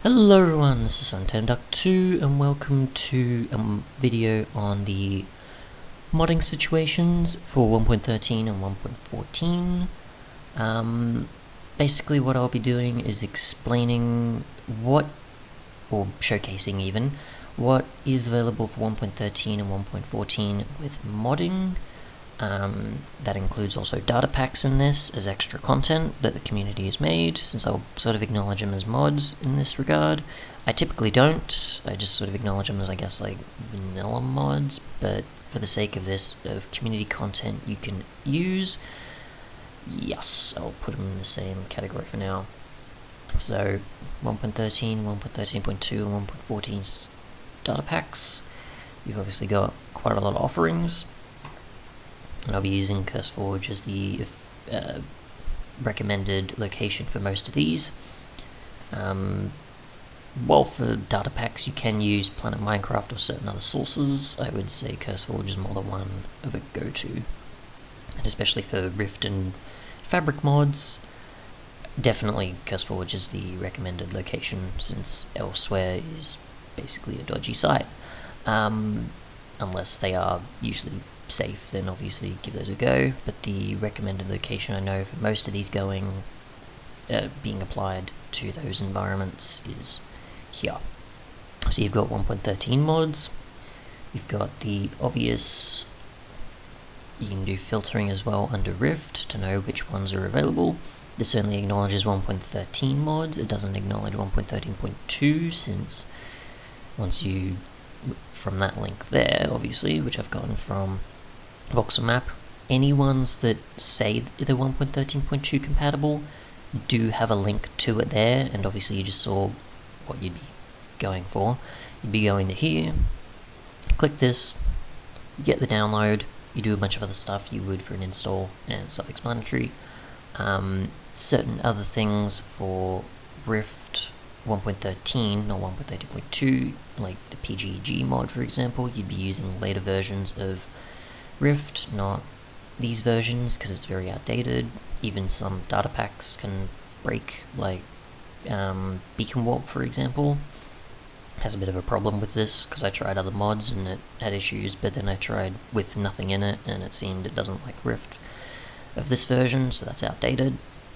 Hello everyone, this is Suntanduck2 and welcome to a video on the modding situations for 1.13 and 1.14. Basically what I'll be doing is explaining or showcasing even, what is available for 1.13 and 1.14 with modding. That includes also Datapacks in this as extra content that the community has made, since I'll sort of acknowledge them as mods in this regard. I typically don't, I just sort of acknowledge them as, I guess, like vanilla mods, but for the sake of this, of community content you can use, yes, I'll put them in the same category for now. So 1.13, 1.13.2 and 1.14's Datapacks. You've obviously got quite a lot of offerings, and I'll be using Curseforge as the recommended location for most of these. While for Datapacks you can use Planet Minecraft or certain other sources, I would say Curseforge is more the one of a go-to. And especially for Rift and Fabric mods, definitely Curseforge is the recommended location, since elsewhere is basically a dodgy site. Unless they are usually safe, then obviously give it a go, but the recommended location I know for most of these being applied to those environments is here. So you've got 1.13 mods, you've got the obvious, you can do filtering as well under Rift to know which ones are available. This only acknowledges 1.13 mods, it doesn't acknowledge 1.13.2, since once you, from that link there obviously, which I've gotten from Voxel Map, any ones that say they're 1.13.2 compatible do have a link to it there, and obviously you just saw what you'd be going for. You'd be going to here, click this, you get the download, you do a bunch of other stuff you would for an install, and self-explanatory. Certain other things for Rift 1.13 or 1.13.2, like the PGG mod for example, you'd be using later versions of Rift, not these versions, because it's very outdated. Even some Datapacks can break, like Beacon Warp for example has a bit of a problem with this, because I tried other mods and it had issues, but then I tried with nothing in it and it seemed it doesn't like Rift of this version, so that's outdated.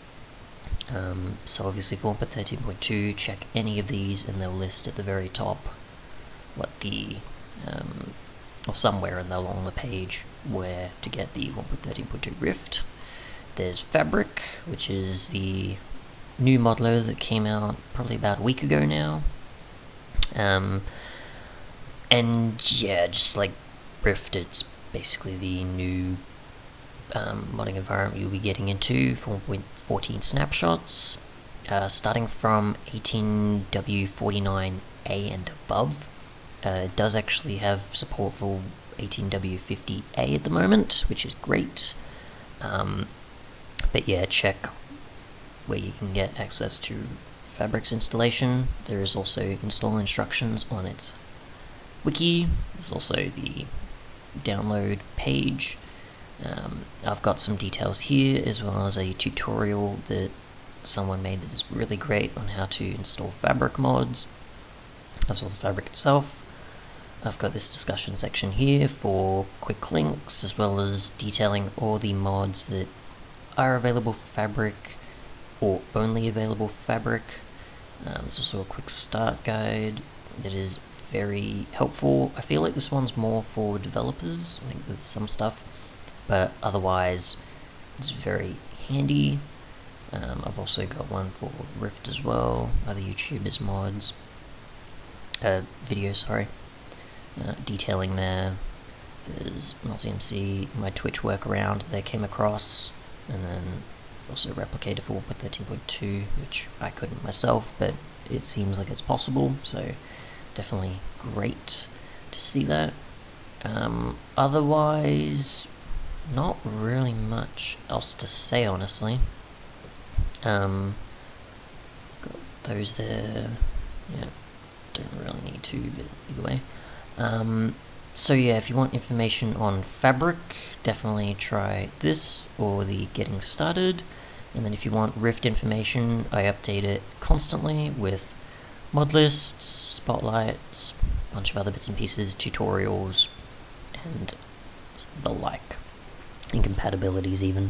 So obviously for 1.13.2, check any of these and they'll list at the very top what the or somewhere along the page where to get the 1.13.2 Rift. There's Fabric, which is the new Modloader that came out probably about a week ago now. And yeah, just like Rift, it's basically the new modding environment you'll be getting into for 1.14 Snapshots, starting from 18W49A and above. It does actually have support for 18W50A at the moment, which is great. But yeah, check where you can get access to Fabric's installation. There is also install instructions on its wiki. There's also the download page. I've got some details here, as well as a tutorial that someone made that is really great on how to install Fabric mods, as well as Fabric itself. I've got this discussion section here for quick links, as well as detailing all the mods that are available for Fabric, or only available for Fabric. There's also a quick start guide that is very helpful. I feel like this one's more for developers, I think, with some stuff, but otherwise it's very handy. I've also got one for Rift as well, other YouTubers mods, videos, sorry, detailing there. There's MultiMC, my Twitch workaround that I came across, and then also replicated for 1.13.2, which I couldn't myself, but it seems like it's possible, so definitely great to see that. Otherwise, not really much else to say, honestly. Got those there, yeah, don't really need to, but either way. So yeah, if you want information on Fabric, definitely try this or the Getting Started. And then if you want Rift information, I update it constantly with mod lists, spotlights, a bunch of other bits and pieces, tutorials, and the like, incompatibilities even.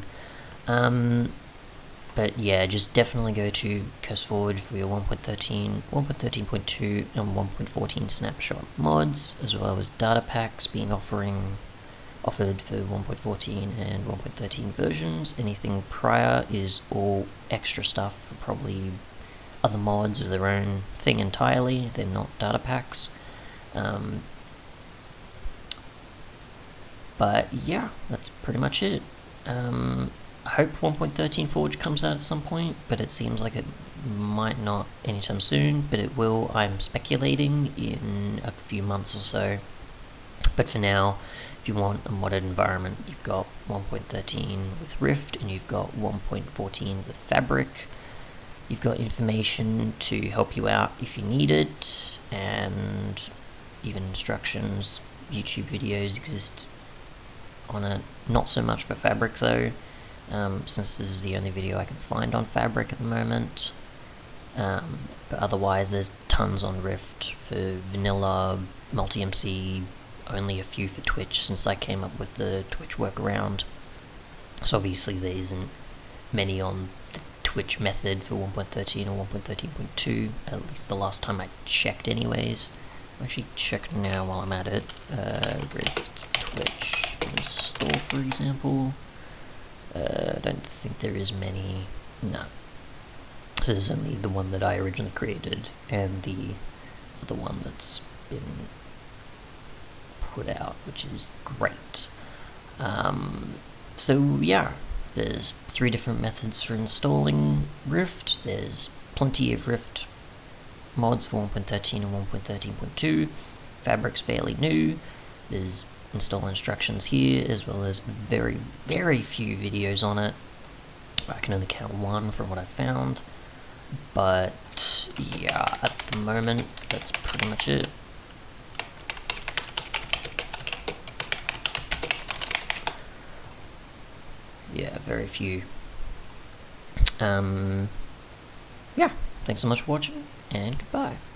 But yeah, just definitely go to Curseforge for your 1.13, 1.13.2, and 1.14 Snapshot mods, as well as Datapacks being offered for 1.14 and 1.13 versions. Anything prior is all extra stuff for probably other mods or their own thing entirely. They're not Datapacks. But yeah, that's pretty much it. I hope 1.13 Forge comes out at some point, but it seems like it might not anytime soon, but it will. I'm speculating in a few months or so. But for now, if you want a modded environment, you've got 1.13 with Rift, and you've got 1.14 with Fabric. You've got information to help you out if you need it, and even instructions. YouTube videos exist on it. Not so much for Fabric though, since this is the only video I can find on Fabric at the moment. But otherwise there's tons on Rift for vanilla, multi-MC, only a few for Twitch since I came up with the Twitch workaround. So obviously there isn't many on the Twitch method for 1.13 or 1.13.2, at least the last time I checked anyways. I'll actually check now while I'm at it. Rift Twitch install, for example. I don't think there is many. No. So there's only the one that I originally created and the other one that's been put out, which is great. So yeah, there's 3 different methods for installing Rift. There's plenty of Rift mods for 1.13 and 1.13.2. Fabric's fairly new. There's install instructions here, as well as very, very few videos on it. I can only count 1 from what I've found. But yeah, at the moment, that's pretty much it. Yeah, very few. Yeah, thanks so much for watching, and goodbye.